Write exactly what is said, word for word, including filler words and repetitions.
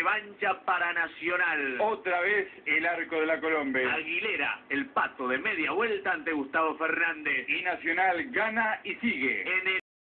revancha para Nacional. Otra vez el arco de la Colombe. Aguilera, el pato de media vuelta ante Gustavo Fernández. Y Nacional gana y sigue. En el